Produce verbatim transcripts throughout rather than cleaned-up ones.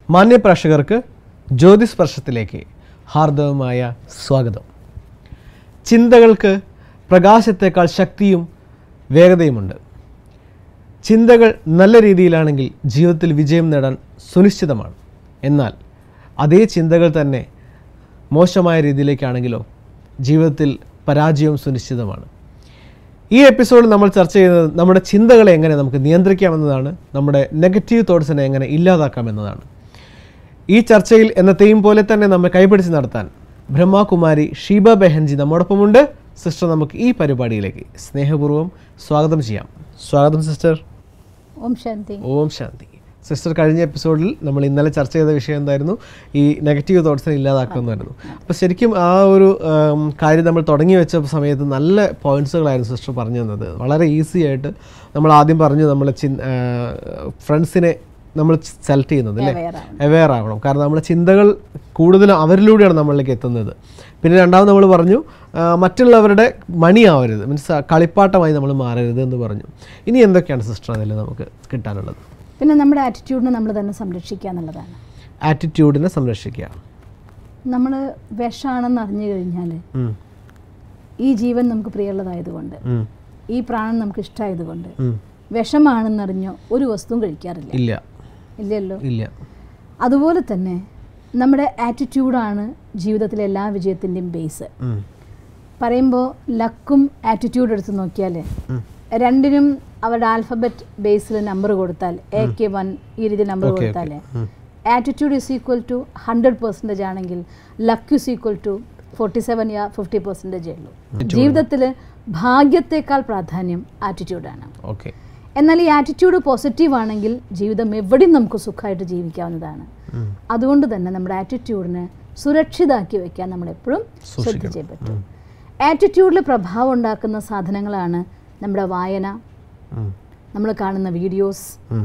മാന്യപ്രേക്ഷകർക്ക് ജ്യോതിസ്പർശത്തിലേക്ക് ഹാർദവമായ സ്വാഗതം. ചിന്തകൾക്ക് പ്രകാശത്തേക്കാൾ ശക്തിയും വേഗതയുമുണ്ട്. ചിന്തകൾ നല്ല രീതിയിലാണെങ്കിൽ ജീവിതത്തിൽ വിജയം നേടാൻ സുനിശ്ചിതമാണ്. എന്നാൽ അതേ ചിന്തകൾ തന്നെ മോശമായ രീതിയിലേക്കാണെങ്കിലോ ജീവിതത്തിൽ പരാജയവും സുനിശ്ചിതമാണ്. ഈ എപ്പിസോഡിൽ നമ്മൾ ചർച്ച ചെയ്യുന്നത് നമ്മുടെ ചിന്തകളെ എങ്ങനെ നമുക്ക് നിയന്ത്രിക്കാമെന്നതാണ്, നമ്മുടെ നെഗറ്റീവ് തോട്ട്സിനെ എങ്ങനെ ഇല്ലാതാക്കാമെന്നതാണ്. ഈ ചർച്ചയിൽ എന്നത്തെയും പോലെ തന്നെ നമ്മെ കൈപിടിച്ച് നടത്താൻ ബ്രഹ്മകുമാരി ഷീബ ബെഹൻജി നമ്മോടൊപ്പമുണ്ട്. സിസ്റ്റർ, നമുക്ക് ഈ പരിപാടിയിലേക്ക് സ്നേഹപൂർവ്വം സ്വാഗതം ചെയ്യാം. സ്വാഗതം സിസ്റ്റർ. ഓം ശാന്തി. ഓം ശാന്തി. സിസ്റ്റർ, കഴിഞ്ഞ എപ്പിസോഡിൽ നമ്മൾ ഇന്നലെ ചർച്ച ചെയ്ത വിഷയം എന്തായിരുന്നു? ഈ നെഗറ്റീവ് തോട്ട്സിനെ ഇല്ലാതാക്കുമെന്നായിരുന്നു. അപ്പോൾ ശരിക്കും ആ ഒരു കാര്യം നമ്മൾ തുടങ്ങി വെച്ച സമയത്ത് നല്ല പോയിന്റ്സുകളായിരുന്നു സിസ്റ്റർ പറഞ്ഞു തന്നത്. വളരെ ഈസി ആയിട്ട് നമ്മൾ ആദ്യം പറഞ്ഞു നമ്മളെ ചി ഫ്രണ്ട്സിനെ നമ്മൾ സെലക്ട് ചെയ്യുന്നത് അല്ലേ, അവെയർ ആവണം. കാരണം നമ്മുടെ ചിന്തകൾ കൂടുതലും അവരിലൂടെയാണ് നമ്മളിലേക്ക് എത്തുന്നത്. പിന്നെ രണ്ടാമത് നമ്മൾ പറഞ്ഞു മറ്റുള്ളവരുടെ മണിയാവരുത്, മീൻസ് കളിപ്പാട്ടമായി നമ്മൾ മാറരുത് എന്ന് പറഞ്ഞു. ഇനി എന്തൊക്കെയാണ് സിസ്റ്റർ അതിൽ നമുക്ക് കിട്ടാനുള്ളത്? പിന്നെ നമ്മുടെ ആറ്റിറ്റ്യൂഡിനെ നമ്മൾ തന്നെ സംരക്ഷിക്കുക എന്നുള്ളതാണ്. ആറ്റിറ്റ്യൂഡിനെ സംരക്ഷിക്കുക. നമ്മൾ വിഷാണെന്ന് അറിഞ്ഞു കഴിഞ്ഞാൽ ഈ ജീവൻ നമുക്ക് പ്രിയമുള്ളതായതുകൊണ്ട്, ഈ പ്രാണൻ നമുക്ക് ഇഷ്ടമായതുകൊണ്ട് വിഷമാണെന്നറിഞ്ഞോ ഒരു വസ്തുവും കഴിക്കാറില്ല. ഇല്ല ഇല്ലല്ലോ. ഇല്ല. അതുപോലെ തന്നെ നമ്മുടെ ആറ്റിറ്റ്യൂഡാണ് ജീവിതത്തിലെ എല്ലാ വിജയത്തിൻ്റെയും ബേസ്. പറയുമ്പോൾ ലക്കും ആറ്റിറ്റ്യൂഡ് എടുത്ത് നോക്കിയാൽ രണ്ടിനും അവരുടെ ആൽഫബറ്റ് ബേസിൽ നമ്പർ കൊടുത്താൽ എ കെ വൺ ഈ രീതി നമ്പർ കൊടുത്താൽ attitude is equal to hundred percentage ആണെങ്കിൽ luck is equal to forty seven യാ ഫിഫ്റ്റി പെർസെൻറ്റേജേ ഉള്ളൂ. ജീവിതത്തിൽ ഭാഗ്യത്തെക്കാൾ പ്രാധാന്യം ആറ്റിറ്റ്യൂഡാണ്. ഓക്കെ. എന്നാൽ ഈ ആറ്റിറ്റ്യൂഡ് പോസിറ്റീവ് ആണെങ്കിൽ ജീവിതം എവിടെയും നമുക്ക് സുഖമായിട്ട് ജീവിക്കാവുന്നതാണ്. അതുകൊണ്ട് തന്നെ നമ്മുടെ ആറ്റിറ്റ്യൂഡിനെ സുരക്ഷിതാക്കി വെക്കാൻ നമ്മളെപ്പോഴും ശ്രദ്ധിച്ചേ പറ്റും. ആറ്റിറ്റ്യൂഡിൽ പ്രഭാവം ഉണ്ടാക്കുന്ന സാധനങ്ങളാണ് നമ്മുടെ വായന, നമ്മൾ കാണുന്ന വീഡിയോസ്,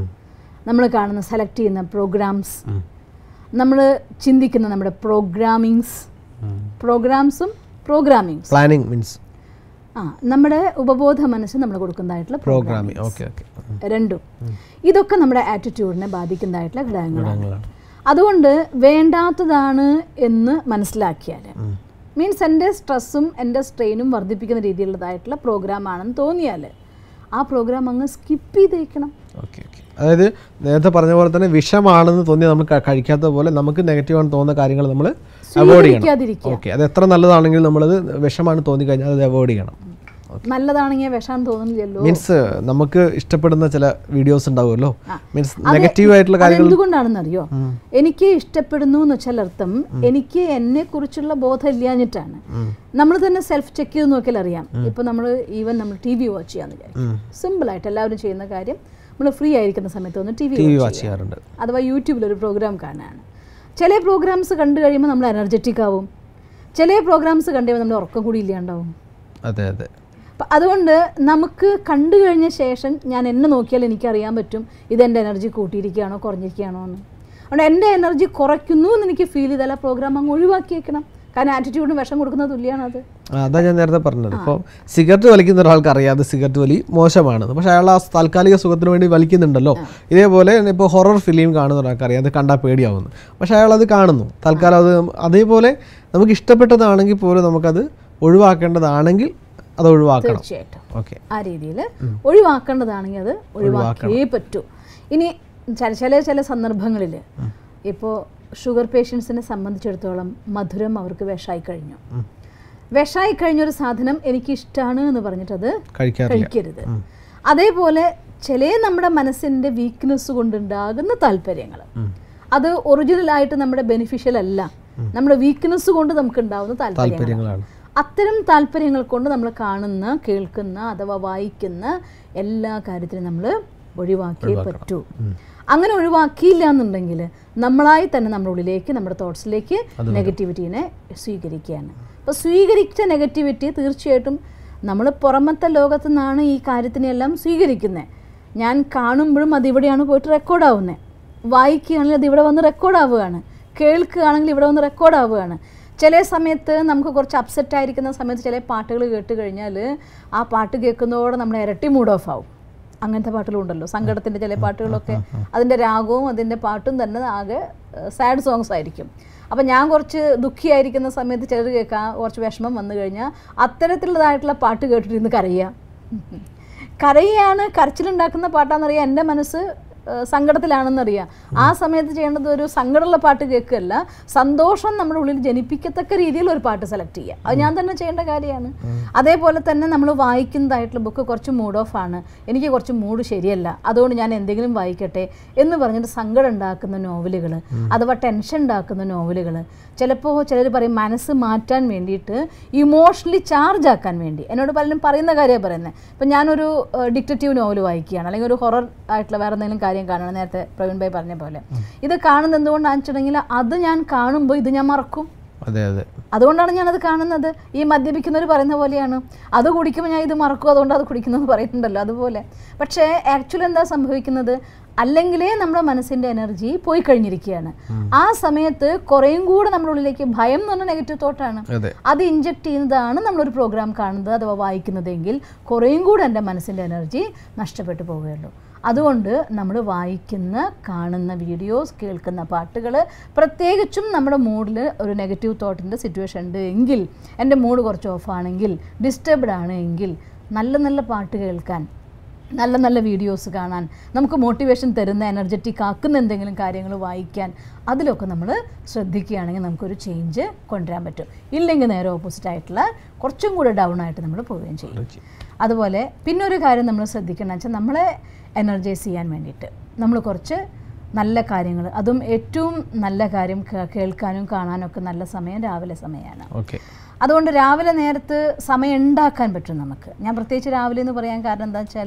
നമ്മൾ കാണുന്ന സെലക്ട് ചെയ്യുന്ന പ്രോഗ്രാംസ്, നമ്മൾ ചിന്തിക്കുന്ന നമ്മുടെ പ്രോഗ്രാമിങ്സ് പ്രോഗ്രാംസും പ്രോഗ്രാമിങ്സ് പ്ലാനിംഗ് മീൻസ് ആ നമ്മുടെ ഉപബോധ മനസ്സ് നമ്മൾ കൊടുക്കുന്നതായിട്ടുള്ള പ്രോഗ്രാമിംഗ് രണ്ടും ഇതൊക്കെ നമ്മുടെ ആറ്റിറ്റ്യൂഡിനെ ബാധിക്കുന്നതായിട്ടുള്ള ഘടകങ്ങളാണ്. അതുകൊണ്ട് വേണ്ടാത്തതാണ് എന്ന് മനസ്സിലാക്കിയാൽ, മീൻസ് എൻ്റെ സ്ട്രെസ്സും എൻ്റെ സ്ട്രെയിനും വർദ്ധിപ്പിക്കുന്ന രീതിയിലുള്ളതായിട്ടുള്ള പ്രോഗ്രാം ആണെന്ന് തോന്നിയാൽ ആ പ്രോഗ്രാം അങ്ങ് സ്കിപ്പ് ചെയ്തേക്കണം. Okay okay. അതായത് നേരത്തെ പറഞ്ഞ പോലെ തന്നെ വിഷമാണെന്ന് തോന്നിയാൽ നമ്മൾ കഴിക്കാത്ത പോലെ നമുക്ക് നെഗറ്റീവ് ആണെന്ന് തോന്നുന്ന കാര്യങ്ങൾ നമ്മൾ അവോയ്ഡ് ചെയ്യണം. ഓക്കെ. അത് എത്ര നല്ലതാണെങ്കിലും നമ്മളത് വിഷമാണ് തോന്നി കഴിഞ്ഞാൽ അത് അവോയ്ഡ് ചെയ്യണം. നല്ലതാണെങ്കിൽ വിഷം തോന്നുന്നില്ലല്ലോ. മീൻസ് നമുക്ക് ഇഷ്ടപ്പെടുന്ന ചില വീഡിയോസ് ഉണ്ടാവുമല്ലോ, മീൻസ് നെഗറ്റീവ് ആയിട്ടുള്ള കാര്യങ്ങൾ. എന്തുകൊണ്ടാണെന്നറിയോ? എനിക്ക് ഇഷ്ടപ്പെടുന്നു എന്ന് വെച്ചാൽ അർത്ഥം എനിക്ക് എന്നെ കുറിച്ചുള്ള ബോധം ഇല്ലാഞ്ഞിട്ടാണ്. നമ്മൾ തന്നെ സെൽഫ് ചെക്ക് ചെയ്ത് നോക്കിയാൽ അറിയാം. ഇപ്പൊ നമ്മൾ ഈവൻ നമ്മൾ ടി വി വാച്ച് ചെയ്യാന്ന് വിചാരിക്കും. സിമ്പിൾ ആയിട്ട് എല്ലാവരും ചെയ്യുന്ന കാര്യം, നമ്മൾ ഫ്രീ ആയിരിക്കുന്ന സമയത്ത് ഒന്ന് ടി വി വാച്ച് ചെയ്യാറുണ്ട്. അഥവാ യൂട്യൂബിൽ ഒരു പ്രോഗ്രാം കാണാനാണ്. ചില പ്രോഗ്രാംസ് കണ്ടു കഴിയുമ്പോൾ നമ്മൾ എനർജറ്റിക് ആവും, ചില പ്രോഗ്രാംസ് കണ്ടു കഴിയുമ്പോൾ നമ്മൾ ഉറക്കം കൂടി ഇല്ലാണ്ടാവും. അതെ അതെ. അപ്പം അതുകൊണ്ട് നമുക്ക് കണ്ടു കഴിഞ്ഞ ശേഷം ഞാൻ എന്നെ നോക്കിയാൽ എനിക്കറിയാൻ പറ്റും ഇതെൻ്റെ എനർജി കൂട്ടിയിരിക്കുകയാണോ കുറഞ്ഞിരിക്കുകയാണോ എന്ന്. അതുകൊണ്ട് എൻ്റെ എനർജി കുറയ്ക്കുന്നു എന്ന് എനിക്ക് ഫീൽ ചെയ്താൽ ആ പ്രോഗ്രാം അങ്ങ് ഒഴിവാക്കിയേക്കണം. കാരണം ആറ്റിറ്റ്യൂഡിന് വിഷം കൊടുക്കുന്നത് തുല്യമാണ് അത്. അതാ ഞാൻ നേരത്തെ പറഞ്ഞത്. ഇപ്പോൾ സിഗരറ്റ് വലിക്കുന്ന ഒരാൾക്ക് അറിയാതെ സിഗരറ്റ് വലി മോശമാണ്, പക്ഷേ അയാൾ ആ താൽക്കാലിക സുഖത്തിന് വേണ്ടി വലിക്കുന്നുണ്ടല്ലോ. ഇതേപോലെ ഇപ്പോൾ ഹൊറർ ഫിലിം കാണുന്ന ഒരാൾക്ക് അറിയാം അത് കണ്ടാൽ പേടിയാവുന്നു, പക്ഷേ അയാൾ അത് കാണുന്നു തൽക്കാലം. അത് അതേപോലെ നമുക്ക് ഇഷ്ടപ്പെട്ടതാണെങ്കിൽ പോലും നമുക്കത് ഒഴിവാക്കേണ്ടതാണെങ്കിൽ അത് ഒഴിവാക്കണം. തീർച്ചയായിട്ടും. ഓക്കെ. ആ രീതിയിൽ ഒഴിവാക്കേണ്ടതാണെങ്കിൽ അത് ഒഴിവാക്കിയേ പറ്റൂ. ഇനി ചില ചില ചില സന്ദർഭങ്ങളിൽ ഇപ്പോൾ ഷുഗർ പേഷ്യൻസിനെ സംബന്ധിച്ചിടത്തോളം മധുരം അവർക്ക് വിഷമായി കഴിഞ്ഞു. വിഷമായി കഴിഞ്ഞൊരു സാധനം എനിക്ക് ഇഷ്ടമാണ് എന്ന് പറഞ്ഞിട്ടത് കഴിക്കരുത്. അതേപോലെ ചില നമ്മുടെ മനസ്സിൻ്റെ വീക്ക്നെസ് കൊണ്ടുണ്ടാകുന്ന താല്പര്യങ്ങൾ അത് ഒറിജിനലായിട്ട് നമ്മുടെ ബെനിഫിഷ്യൽ അല്ല, നമ്മുടെ വീക്ക്നെസ് കൊണ്ട് നമുക്ക് ഉണ്ടാകുന്ന താല്പര്യങ്ങളാണ്. അത്തരം താല്പര്യങ്ങൾ കൊണ്ട് നമ്മൾ കാണുന്ന, കേൾക്കുന്ന അഥവാ വായിക്കുന്ന എല്ലാ കാര്യത്തിനും നമ്മൾ ഒഴിവാക്കിയേ പറ്റൂ. അങ്ങനെ ഒഴിവാക്കിയില്ല എന്നുണ്ടെങ്കിൽ നമ്മളായി തന്നെ നമ്മുടെ ഉള്ളിലേക്ക്, നമ്മുടെ തോട്ട്സിലേക്ക് നെഗറ്റിവിറ്റീനെ സ്വീകരിക്കുകയാണ്. അപ്പോൾ സ്വീകരിച്ച നെഗറ്റിവിറ്റി തീർച്ചയായിട്ടും നമ്മൾ പുറമത്തെ ലോകത്തു നിന്നാണ് ഈ കാര്യത്തിനെല്ലാം സ്വീകരിക്കുന്നത്. ഞാൻ കാണുമ്പോഴും അതിവിടെയാണ് പോയിട്ട് റെക്കോർഡാവുന്നത്, വായിക്കുകയാണെങ്കിൽ അതിവിടെ വന്ന് റെക്കോർഡാവുകയാണ്, കേൾക്കുകയാണെങ്കിൽ ഇവിടെ വന്ന് റെക്കോർഡാവുകയാണ്. ചില സമയത്ത് നമുക്ക് കുറച്ച് അപ്സെറ്റ് ആയിരിക്കുന്ന സമയത്ത് ചില പാട്ടുകൾ കേട്ട് കഴിഞ്ഞാൽ ആ പാട്ട് കേൾക്കുന്നതോടെ നമ്മൾ ഇരട്ടി മൂഡ് ഓഫ് ആവും. അങ്ങനത്തെ പാട്ടുകളുണ്ടല്ലോ, സങ്കടത്തിൻ്റെ ചില പാട്ടുകളൊക്കെ അതിൻ്റെ രാഗവും അതിൻ്റെ പാട്ടും തന്നെ ആകെ സാഡ് സോങ്സ് ആയിരിക്കും. അപ്പം ഞാൻ കുറച്ച് ദുഃഖിയായിരിക്കുന്ന സമയത്ത് ചിലർ കേൾക്കാം, കുറച്ച് വിഷമം വന്നു കഴിഞ്ഞാൽ അത്തരത്തിലുള്ളതായിട്ടുള്ള പാട്ട് കേട്ടിട്ടിരുന്ന് കരയുക. കരയാണ്, കരച്ചിലുണ്ടാക്കുന്ന പാട്ടാണെന്നറിയാം, എൻ്റെ മനസ്സ് സങ്കടത്തിലാണെന്നറിയാം. ആ സമയത്ത് ചെയ്യേണ്ടത് ഒരു സങ്കടമുള്ള പാട്ട് കേൾക്കുകയല്ല, സന്തോഷം നമ്മുടെ ഉള്ളിൽ ജനിപ്പിക്കത്തക്ക രീതിയിൽ ഒരു പാട്ട് സെലക്ട് ചെയ്യുക. അത് ഞാൻ തന്നെ ചെയ്യേണ്ട കാര്യമാണ്. അതേപോലെ തന്നെ നമ്മൾ വായിക്കുന്നതായിട്ടുള്ള ബുക്ക് കുറച്ച് മൂഡ് ഓഫ് ആണ്, എനിക്ക് കുറച്ച് മൂഡ് ശരിയല്ല, അതുകൊണ്ട് ഞാൻ എന്തെങ്കിലും വായിക്കട്ടെ എന്ന് പറഞ്ഞിട്ട് സങ്കടം ഉണ്ടാക്കുന്ന നോവലുകൾ അഥവാ ടെൻഷൻ ഉണ്ടാക്കുന്ന നോവലുകൾ, ചിലപ്പോൾ ചിലർ പറയും മനസ്സ് മാറ്റാൻ വേണ്ടിയിട്ട് ഇമോഷണലി ചാർജ് ആക്കാൻ വേണ്ടി. എന്നോട് പലരും പറയുന്ന കാര്യമാണ് പറയുന്നത്. ഇപ്പം ഞാനൊരു ഡിറ്റക്റ്റീവ് നോവൽ വായിക്കുകയാണ്, അല്ലെങ്കിൽ ഒരു ഹൊറർ ആയിട്ടുള്ള വേറെ എന്തെങ്കിലും കാര്യം കാണണം, നേരത്തെ പ്രവീൺ ഭായി പറഞ്ഞ പോലെ. ഇത് കാണുന്നത് എന്തുകൊണ്ടാണെന്ന് വെച്ചിട്ടുണ്ടെങ്കിൽ അത് ഞാൻ കാണുമ്പോൾ ഇത് ഞാൻ മറക്കും. അതുകൊണ്ടാണ് ഞാനത് കാണുന്നത്. ഈ മദ്യപിക്കുന്നവർ പറയുന്ന പോലെയാണ്, അത് കുടിക്കുമ്പോൾ ഞാൻ ഇത് മറക്കും, അതുകൊണ്ട് അത് കുടിക്കുന്നത് പറയുന്നുണ്ടല്ലോ, അതുപോലെ. പക്ഷേ ആക്ച്വലി എന്താ സംഭവിക്കുന്നത്, അല്ലെങ്കിലേ നമ്മുടെ മനസ്സിൻ്റെ എനർജി പോയി കഴിഞ്ഞിരിക്കുകയാണ്. ആ സമയത്ത് കുറേയും കൂടെ നമ്മുടെ ഉള്ളിലേക്ക് ഭയം എന്ന് പറഞ്ഞ നെഗറ്റീവ് തോട്ടാണ്, അത് ഇഞ്ചക്ട് ചെയ്യുന്നതാണ് നമ്മളൊരു പ്രോഗ്രാം കാണുന്നത് അഥവാ വായിക്കുന്നതെങ്കിൽ കുറേയും കൂടെ എൻ്റെ മനസ്സിൻ്റെ എനർജി നഷ്ടപ്പെട്ടു പോവുകയുള്ളൂ. അതുകൊണ്ട് നമ്മൾ വായിക്കുന്ന, കാണുന്ന വീഡിയോസ്, കേൾക്കുന്ന പാട്ടുകൾ, പ്രത്യേകിച്ചും നമ്മുടെ മൂഡിൽ ഒരു നെഗറ്റീവ് തോട്ടിൻ്റെ സിറ്റുവേഷൻ ഉണ്ട് എങ്കിൽ, എൻ്റെ മൂഡ് കുറച്ച് ഓഫാണെങ്കിൽ, ഡിസ്റ്റർബ്ഡ് ആണ് എങ്കിൽ, നല്ല നല്ല പാട്ട് കേൾക്കാൻ, നല്ല നല്ല വീഡിയോസ് കാണാൻ, നമുക്ക് മോട്ടിവേഷൻ തരുന്ന, എനർജറ്റിക് ആക്കുന്ന എന്തെങ്കിലും കാര്യങ്ങൾ വായിക്കാൻ, അതിലൊക്കെ നമ്മൾ ശ്രദ്ധിക്കുകയാണെങ്കിൽ നമുക്കൊരു ചേഞ്ച് കൊണ്ടുവരാൻ പറ്റും. ഇല്ലെങ്കിൽ നേരെ ഓപ്പോസിറ്റ് ആയിട്ടുള്ള കുറച്ചും കൂടെ ഡൗൺ ആയിട്ട് നമ്മൾ പോവുകയും ചെയ്യും. അതുപോലെ പിന്നൊരു കാര്യം നമ്മൾ ശ്രദ്ധിക്കണം വെച്ചാൽ, നമ്മളെ എനർജൈസ് ചെയ്യാൻ വേണ്ടിയിട്ട് നമ്മൾ കുറച്ച് നല്ല കാര്യങ്ങൾ, അതും ഏറ്റവും നല്ല കാര്യം കേൾക്കാനും കാണാനും ഒക്കെ നല്ല സമയം രാവിലെ സമയമാണ്. അതുകൊണ്ട് രാവിലെ നേരത്ത് സമയം ഉണ്ടാക്കാൻ പറ്റും നമുക്ക്. ഞാൻ പ്രത്യേകിച്ച് രാവിലെ എന്ന് പറയാൻ കാരണം എന്താ വെച്ചാൽ,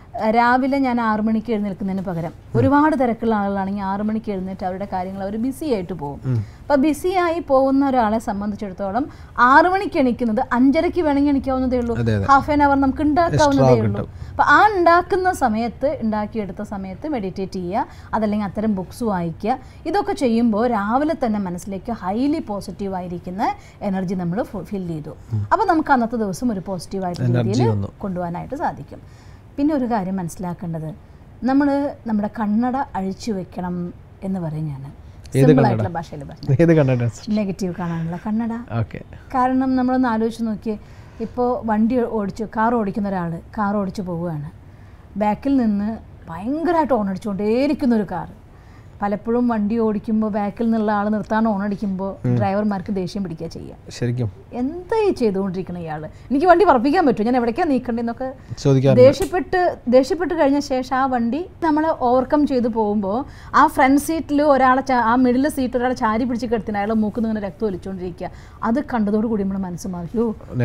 രാവിലെ ഞാൻ ആറു മണിക്ക് എഴുന്നേൽക്കുന്നതിന് പകരം ഒരുപാട് തിരക്കുള്ള ആളുകളാണെങ്കിൽ ആറു മണിക്ക് എഴുന്നേറ്റ് അവരുടെ കാര്യങ്ങൾ അവർ ബിസി ആയിട്ട് പോകും. അപ്പോൾ ബിസിയായി പോകുന്ന ഒരാളെ സംബന്ധിച്ചിടത്തോളം ആറു മണിക്ക് എണീക്കുന്നത് അഞ്ചരയ്ക്ക് വേണമെങ്കിൽ എണീക്കാവുന്നതേ ഉള്ളൂ, ഹാഫ് ആൻ അവർ നമുക്ക് ഉണ്ടാക്കാവുന്നതേ ഉള്ളൂ. അപ്പോൾ ആ ഉണ്ടാക്കുന്ന സമയത്ത്, ഉണ്ടാക്കിയെടുത്ത സമയത്ത് മെഡിറ്റേറ്റ് ചെയ്യുക, അതല്ലെങ്കിൽ അത്തരം ബുക്സ് വായിക്കുക. ഇതൊക്കെ ചെയ്യുമ്പോൾ രാവിലെ തന്നെ മനസ്സിലേക്ക് ഹൈലി പോസിറ്റീവായിരിക്കുന്ന എനർജി നമ്മൾ ഫിൽ ചെയ്തു. അപ്പോൾ നമുക്ക് അന്നത്തെ ദിവസം ഒരു പോസിറ്റീവായിട്ടുള്ള രീതിയിൽ കൊണ്ടുപോകാനായിട്ട് സാധിക്കും. പിന്നെ ഒരു കാര്യം മനസ്സിലാക്കേണ്ടത്, നമ്മൾ നമ്മുടെ കണ്ണട അഴിച്ചു വെക്കണം എന്ന് പറയും ഞാൻ, സിമ്പിളായിട്ടുള്ള ഭാഷയിൽ പറഞ്ഞു, നെഗറ്റീവ് കാണാനുള്ള കണ്ണട. കാരണം നമ്മളൊന്ന് ആലോചിച്ച് നോക്കിയേ, ഇപ്പോൾ വണ്ടി ഓടിച്ച് കാർ ഓടിക്കുന്ന ഒരാൾ കാർ ഓടിച്ച് പോവുകയാണ്, ബാക്കിൽ നിന്ന് ഭയങ്കരമായിട്ട് ഓണടിച്ചുകൊണ്ടേയിരിക്കുന്നൊരു കാർ. പലപ്പോഴും വണ്ടി ഓടിക്കുമ്പോൾ ബാക്കിൽ നിന്നുള്ള ആൾ നിർത്താൻ ഓണടിക്കുമ്പോൾ ഡ്രൈവർമാർക്ക് ദേഷ്യം പിടിക്കുക ചെയ്യുക. ശരിക്കും എന്തായി ചെയ്തുകൊണ്ടിരിക്കണം ഇയാൾ, എനിക്ക് വണ്ടി പറപ്പിക്കാൻ പറ്റും, ഞാൻ എവിടേക്കാണ് നീക്കേണ്ടതെന്നൊക്കെ ദേഷ്യപ്പെട്ട് ദേഷ്യപ്പെട്ട് കഴിഞ്ഞ ശേഷം ആ വണ്ടി നമ്മളെ ഓവർകം ചെയ്ത് പോകുമ്പോൾ ആ ഫ്രണ്ട് സീറ്റിൽ ഒരാളെ, ആ മിഡിൽ സീറ്റ് ഒരാളെ ചാരി പിടിച്ച് കിടത്തിന് അയാളെ മൂക്കുന്ന ഇങ്ങനെ രക്തം ഒലിച്ചുകൊണ്ടിരിക്കുക. അത് കണ്ടതോടുകൂടി നമ്മൾ മനസ്സ് മാറിയോ,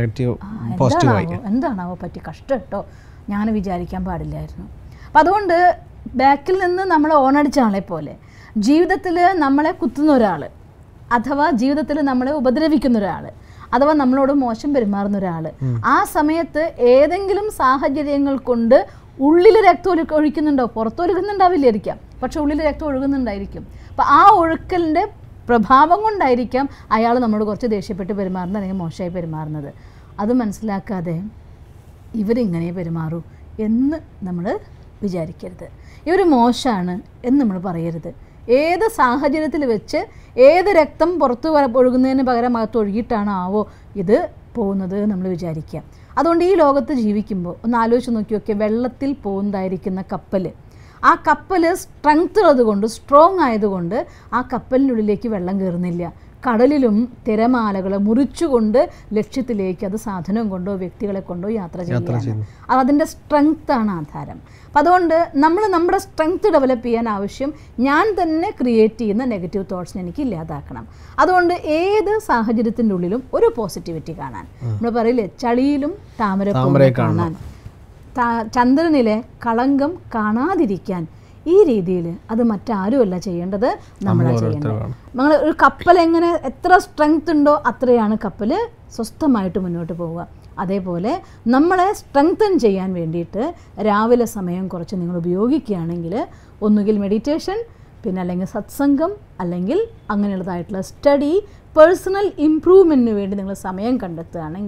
എന്താണാവോ എന്താണാവോ പറ്റി, കഷ്ടം കേട്ടോ, ഞാൻ വിചാരിക്കാൻ പാടില്ലായിരുന്നു. അപ്പം അതുകൊണ്ട് ബാക്കിൽ നിന്ന് നമ്മളെ ഓണടിച്ച ആളെ പോലെ ജീവിതത്തിൽ നമ്മളെ കുത്തുന്ന ഒരാൾ, അഥവാ ജീവിതത്തിൽ നമ്മളെ ഉപദ്രവിക്കുന്ന ഒരാൾ, അഥവാ നമ്മളോട് മോശം പെരുമാറുന്ന ഒരാൾ, ആ സമയത്ത് ഏതെങ്കിലും സാഹചര്യങ്ങൾ കൊണ്ട് ഉള്ളിൽ രക്തം ഒഴിക്കുന്നുണ്ടോ, പുറത്തൊഴുകുന്നുണ്ടാവില്ലായിരിക്കാം, പക്ഷെ ഉള്ളിൽ രക്തം ഒഴുകുന്നുണ്ടായിരിക്കും. അപ്പം ആ ഒഴുക്കലിൻ്റെ പ്രഭാവം കൊണ്ടായിരിക്കാം അയാൾ നമ്മളോട് കുറച്ച് ദേഷ്യപ്പെട്ട് പെരുമാറുന്നത് അല്ലെങ്കിൽ മോശമായി പെരുമാറുന്നത്. അത് മനസ്സിലാക്കാതെ ഇവരിങ്ങനെ പെരുമാറൂ എന്ന് നമ്മൾ വിചാരിക്കരുത്, ഇവർ മോശമാണ് എന്ന് നമ്മൾ പറയരുത്. ഏത് സാഹചര്യത്തിൽ വെച്ച് ഏത് രക്തം പുറത്ത് ഒഴുകുന്നതിന് പകരം അകത്ത് ഒഴുകിയിട്ടാണോ ആവോ ഇത് പോകുന്നത് നമ്മൾ വിചാരിക്കുക. അതുകൊണ്ട് ഈ ലോകത്ത് ജീവിക്കുമ്പോൾ ഒന്ന് ആലോചിച്ച് നോക്കി നോക്കിയാൽ, വെള്ളത്തിൽ പോകുന്നതായിരിക്കുന്ന കപ്പൽ, ആ കപ്പൽ സ്ട്രെങ്ത് ഉള്ളതുകൊണ്ട്, സ്ട്രോങ് ആയതുകൊണ്ട് ആ കപ്പലിനുള്ളിലേക്ക് വെള്ളം കയറുന്നില്ല. കടലിലും തിരമാലകളെ മുറിച്ചുകൊണ്ട് ലക്ഷ്യത്തിലേക്ക് അത് സാധനം കൊണ്ടോ വ്യക്തികളെ കൊണ്ടോ യാത്ര ചെയ്യുകയാണ്. അതിൻ്റെ സ്ട്രെങ്ത്താണ് ആധാരം. അപ്പം അതുകൊണ്ട് നമ്മൾ നമ്മുടെ സ്ട്രെങ്ത് ഡെവലപ്പ് ചെയ്യാൻ ആവശ്യം ഞാൻ തന്നെ ക്രിയേറ്റ് ചെയ്യുന്ന നെഗറ്റീവ് തോട്ട്സിനെ എനിക്ക് ഇല്ലാതാക്കണം. അതുകൊണ്ട് ഏത് സാഹചര്യത്തിൻ്റെ ഉള്ളിലും ഒരു പോസിറ്റിവിറ്റി കാണാൻ, നമ്മൾ പറയില്ലേ ചളിയിലും താമര കാണാൻ, ചന്ദ്രനിലെ കളങ്കം കാണാതിരിക്കാൻ, ഈ രീതിയിൽ അത് മറ്റാരുമല്ല ചെയ്യേണ്ടത്, നമ്മളാണ് ചെയ്യേണ്ടത്. നമ്മൾ ഒരു കപ്പൽ എങ്ങനെ എത്ര സ്ട്രെങ്ത് ഉണ്ടോ അത്രയാണ് കപ്പൽ സ്വസ്ഥമായിട്ട് മുന്നോട്ട് പോവുക. അതേപോലെ നമ്മളെ സ്ട്രെങ്തൻ ചെയ്യാൻ വേണ്ടിയിട്ട് രാവിലെ സമയം കുറച്ച് നിങ്ങൾ ഉപയോഗിക്കുകയാണെങ്കിൽ, ഒന്നുകിൽ മെഡിറ്റേഷൻ, പിന്നെ അല്ലെങ്കിൽ സത്സംഗം, അല്ലെങ്കിൽ അങ്ങനെയുള്ളതായിട്ടുള്ള സ്റ്റഡി, പേഴ്സണൽ ഇംപ്രൂവ്മെൻറ്റിന് വേണ്ടി നിങ്ങൾ സമയം കണ്ടെത്തുകയാണെങ്കിൽ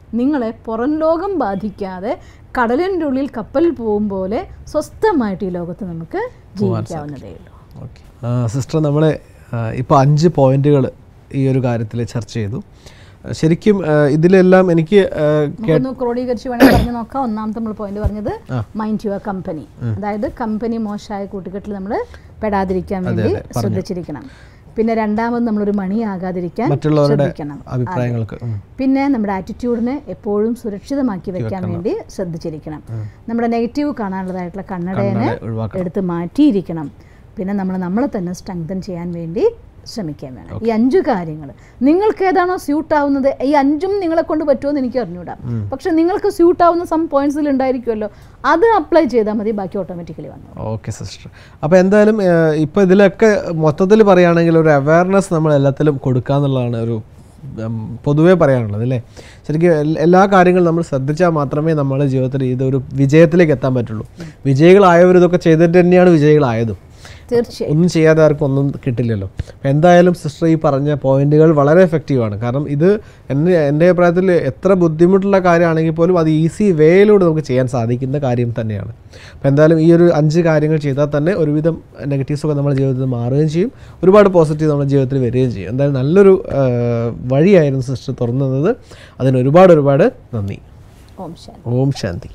നിങ്ങളെ പുറം ലോകം ബാധിക്കാതെ കടലിൻ്റെ ഉള്ളിൽ കപ്പലിൽ പോകും പോലെ സ്വസ്ഥമായിട്ട് ഈ ലോകത്ത് നമുക്ക് ജീവിക്കാവുന്നതേ ഉള്ളൂ. ഓക്കെ സിസ്റ്റർ, നമ്മൾ ഇപ്പോൾ അഞ്ച് പോയിന്റുകൾ ഈ ഒരു കാര്യത്തിൽ ചർച്ച ചെയ്തു. ശരിക്കും ഇതിലെല്ലാം എനിക്ക് ക്രോഡീകരിച്ച് വേണമെങ്കിൽ പറഞ്ഞു നോക്കാം. ഒന്നാമത്തെ നമ്മൾ പോയിന്റ് പറഞ്ഞത് മൈൻഡ് യുവർ കമ്പനി, അതായത് കമ്പനി മോശമായ കൂട്ടുകെട്ടിൽ നമ്മൾ പെടാതിരിക്കാൻ വേണ്ടി ശ്രദ്ധിച്ചിരിക്കണം. പിന്നെ രണ്ടാമത് നമ്മളൊരു മണിയാകാതിരിക്കാൻ ശ്രദ്ധിക്കണം. പിന്നെ നമ്മുടെ ആറ്റിറ്റ്യൂഡിനെ എപ്പോഴും സുരക്ഷിതമാക്കി വെക്കാൻ വേണ്ടി ശ്രദ്ധിച്ചിരിക്കണം. നമ്മുടെ നെഗറ്റീവ് കാണാനുള്ളതായിട്ടുള്ള കണ്ണടയെ എടുത്ത് മാറ്റിയിരിക്കണം. പിന്നെ നമ്മൾ നമ്മളെ തന്നെ സ്ട്രെങ്തൻ ചെയ്യാൻ വേണ്ടി ശ്രമിക്കാൻ വേണം. ഈ അഞ്ചു കാര്യങ്ങൾ നിങ്ങൾക്ക് ഏതാണോ സ്യൂട്ട് ആവുന്നത്, ഈ അഞ്ചും നിങ്ങളെ കൊണ്ട് പറ്റുമെന്ന് എനിക്ക് അറിഞ്ഞൂടാ, പക്ഷെ നിങ്ങൾക്ക് സ്യൂട്ട് ആവുന്ന സം പോയിന്റ്സിൽ ഉണ്ടായിരിക്കുമല്ലോ, അത് അപ്ലൈ ചെയ്താൽ മതി, ബാക്കി ഓട്ടോമാറ്റിക്കലി വന്നു. ഓക്കെ സിസ്റ്റർ, അപ്പോൾ എന്തായാലും ഇപ്പോൾ ഇതിലൊക്കെ മൊത്തത്തിൽ പറയുകയാണെങ്കിൽ ഒരു അവയർനെസ് നമ്മൾ എല്ലാത്തിലും കൊടുക്കുക എന്നുള്ളതാണ് ഒരു പൊതുവേ പറയാനുള്ളത് അല്ലേ. ശരിക്കും എല്ലാ കാര്യങ്ങളും നമ്മൾ ശ്രദ്ധിച്ചാൽ മാത്രമേ നമ്മുടെ ജീവിതത്തിൽ ഇതൊരു വിജയത്തിലേക്ക് എത്താൻ പറ്റുള്ളൂ. വിജയികളായവർ ഇതൊക്കെ ചെയ്തിട്ട് തന്നെയാണ് വിജയികളായതും. തീർച്ചയായും ഒന്നും ചെയ്യാതെ ആർക്കും ഒന്നും കിട്ടില്ലല്ലോ. എന്തായാലും സിസ്റ്റർ ഈ പറഞ്ഞ പോയിന്റുകൾ വളരെ എഫക്റ്റീവാണ്. കാരണം ഇത് എൻ്റെ എൻ്റെ അഭിപ്രായത്തിൽ എത്ര ബുദ്ധിമുട്ടുള്ള കാര്യമാണെങ്കിൽ പോലും അത് ഈസി വേയിലൂടെ നമുക്ക് ചെയ്യാൻ സാധിക്കുന്ന കാര്യം തന്നെയാണ്. അപ്പോൾ എന്തായാലും ഈ ഒരു അഞ്ച് കാര്യങ്ങൾ ചെയ്താൽ തന്നെ ഒരുവിധം നെഗറ്റീവ്സൊക്കെ നമ്മുടെ ജീവിതത്തിൽ മാറുകയും ചെയ്യും, ഒരുപാട് പോസിറ്റീവ് നമ്മുടെ ജീവിതത്തിൽ വരികയും ചെയ്യും. എന്തായാലും നല്ലൊരു വഴിയായിരുന്നു സിസ്റ്റർ തുറന്നത്. അതിന് ഒരുപാട് ഒരുപാട് നന്ദി. ഓം ശാന്തി. ഓം ശാന്തി.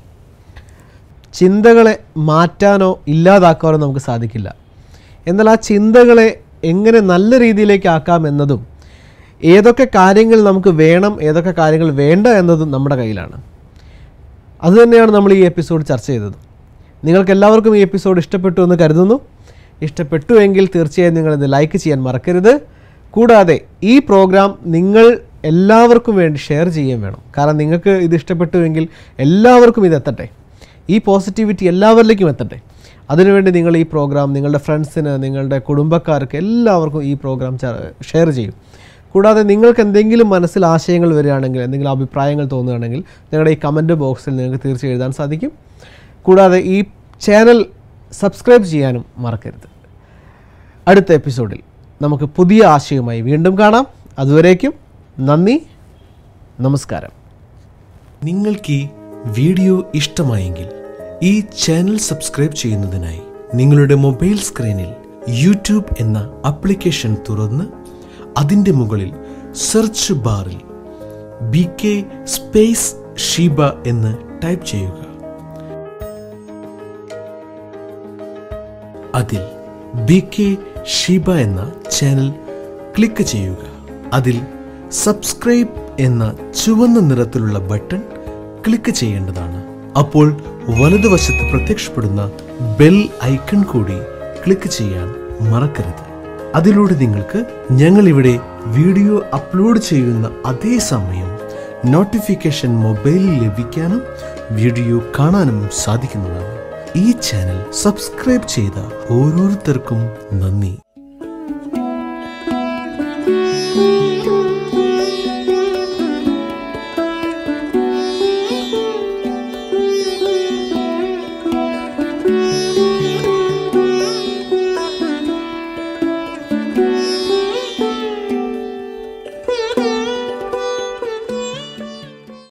ചിന്തകളെ മാറ്റാനോ ഇല്ലാതാക്കാനോ നമുക്ക് സാധിക്കില്ല. എന്നാൽ ആ ചിന്തകളെ എങ്ങനെ നല്ല രീതിയിലേക്ക് ആക്കാം എന്നതും ഏതൊക്കെ കാര്യങ്ങൾ നമുക്ക് വേണം ഏതൊക്കെ കാര്യങ്ങൾ വേണ്ട എന്നതും നമ്മുടെ കയ്യിലാണ്. അതുതന്നെയാണ് നമ്മൾ ഈ എപ്പിസോഡ് ചർച്ച ചെയ്തത്. നിങ്ങൾക്ക് എല്ലാവർക്കും ഈ എപ്പിസോഡ് ഇഷ്ടപ്പെട്ടു എന്ന് കരുതുന്നു. ഇഷ്ടപ്പെട്ടു എങ്കിൽ തീർച്ചയായും നിങ്ങളിത് ലൈക്ക് ചെയ്യാൻ മറക്കരുത്. കൂടാതെ ഈ പ്രോഗ്രാം നിങ്ങൾ എല്ലാവർക്കും വേണ്ടി ഷെയർ ചെയ്യുകയും വേണം. കാരണം നിങ്ങൾക്ക് ഇത് ഇഷ്ടപ്പെട്ടുവെങ്കിൽ എല്ലാവർക്കും ഇത് എത്തട്ടെ, ഈ പോസിറ്റിവിറ്റി എല്ലാവരിലേക്കും എത്തട്ടെ. അതിനുവേണ്ടി നിങ്ങൾ ഈ പ്രോഗ്രാം നിങ്ങളുടെ ഫ്രണ്ട്സിന്, നിങ്ങളുടെ കുടുംബക്കാർക്ക് എല്ലാവർക്കും ഈ പ്രോഗ്രാം ഷെയർ ചെയ്യും. കൂടാതെ നിങ്ങൾക്ക് എന്തെങ്കിലും മനസ്സിൽ ആശയങ്ങൾ വരികയാണെങ്കിൽ, എന്തെങ്കിലും അഭിപ്രായങ്ങൾ തോന്നുകയാണെങ്കിൽ നിങ്ങളുടെ ഈ കമൻറ്റ് ബോക്സിൽ നിങ്ങൾക്ക് തീർച്ചയായും എഴുതാൻ സാധിക്കും. കൂടാതെ ഈ ചാനൽ സബ്സ്ക്രൈബ് ചെയ്യാനും മറക്കരുത്. അടുത്ത എപ്പിസോഡിൽ നമുക്ക് പുതിയ ആശയവുമായി വീണ്ടും കാണാം. അതുവരേക്കും നന്ദി, നമസ്കാരം. നിങ്ങൾക്ക് ഈ വീഡിയോ ഇഷ്ടമായെങ്കിൽ ഈ ചാനൽ സബ്സ്ക്രൈബ് ചെയ്യുന്നതിനായി നിങ്ങളുടെ മൊബൈൽ സ്ക്രീനിൽ യൂട്യൂബ് എന്ന ആപ്ലിക്കേഷൻ തുറന്ന് അതിൻ്റെ മുകളിൽ സെർച്ച് ബാറിൽ ബി കെ സ്പേസ് ഷീബ എന്ന് ടൈപ്പ് ചെയ്യുക. അതിൽ ബി കെ ഷീബ എന്ന ചാനൽ ക്ലിക്ക് ചെയ്യുക. അതിൽ സബ്സ്ക്രൈബ് എന്ന ചുവന്ന നിറത്തിലുള്ള ബട്ടൺ ക്ലിക്ക് ചെയ്യേണ്ടതാണ്. അപ്പോൾ വലതുവശത്ത് പ്രത്യക്ഷപ്പെടുന്ന ബെൽ ഐക്കൺ കൂടി ക്ലിക്ക് ചെയ്യാൻ മറക്കരുത്. അതിലൂടെ നിങ്ങൾക്ക് ഞങ്ങളിവിടെ വീഡിയോ അപ്ലോഡ് ചെയ്യുന്ന അതേ സമയം നോട്ടിഫിക്കേഷൻ മൊബൈലിൽ ലഭിക്കാനും വീഡിയോ കാണാനും സാധിക്കുന്നതാണ്. ഈ ചാനൽ സബ്സ്ക്രൈബ് ചെയ്ത ഓരോരുത്തർക്കും നന്ദി.